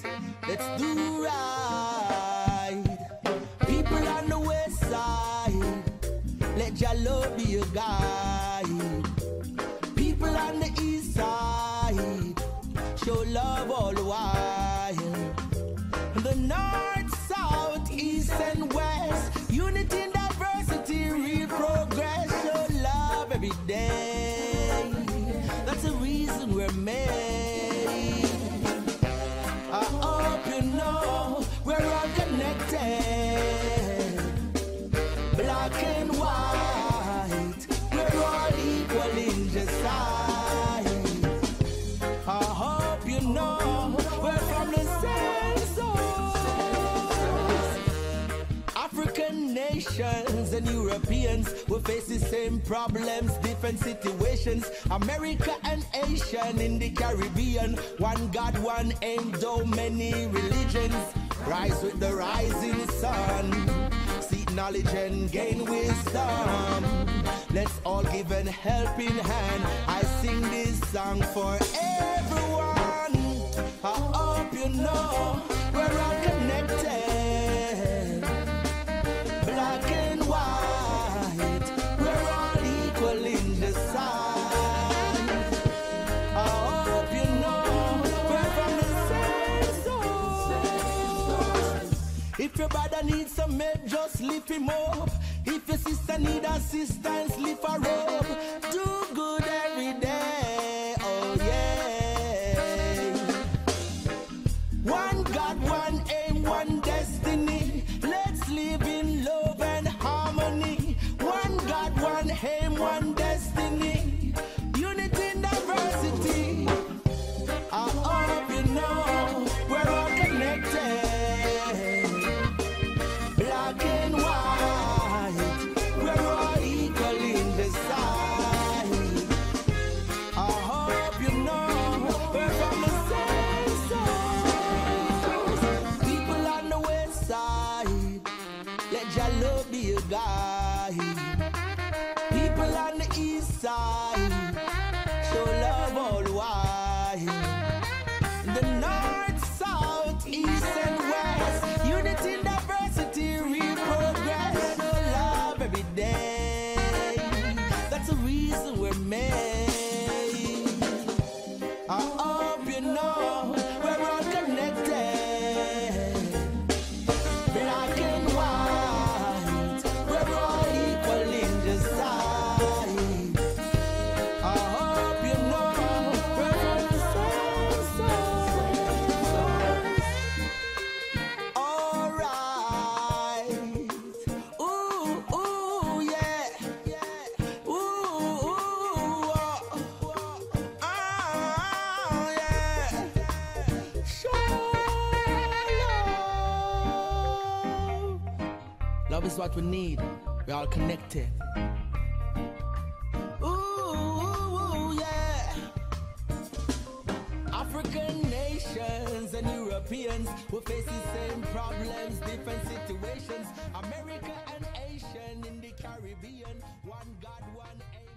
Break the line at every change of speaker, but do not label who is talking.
Let's do right. People on the west side, let your love be your guide. People on the east side, show love all the while. The north, south, east and west, unity and diversity, real progress. Show love every day. That's the reason we're made. I hope you know we're all connected. Black and white, we're all equal in the size. I hope you know we're from the same source. African nations and Europeans will face the same problems, different situations. America and Asian in the Caribbean, one God, one aim, though many religions. Rise with the rising sun, seek knowledge and gain wisdom. Let's all give a helping hand. I sing this song for everyone. I hope you know we're all connected. Black and white, we're all equal in the sight. I hope you know we're from the same source. If your brother needs some help, just lift him up. If your sister needs assistance, lift her up. Do good every day, oh yeah. One God, one aim, one destiny. Let's live in love and harmony. One God, one aim, one destiny. Unity and diversity. I hope you know we're all connected. Black and white, we're all equal in the sight. I hope you know we're from the same source. People on the west side, let your love be your guide. People on the east side, show love all the while. The north, south, east and west, unity and diversity, real progress. Show love every day. That's the reason we're made. I hope you know we're all connected. Black and white, we're all equal in the sight. I hope you know we're from the same source. All right. Ooh, ooh, yeah. Ooh, ooh, yeah. Show love. Love is what we need. We're all connected. Ooh, yeah. African nations and Europeans will face the same problems, different situations. America and Asian in the Caribbean, one God, one aim.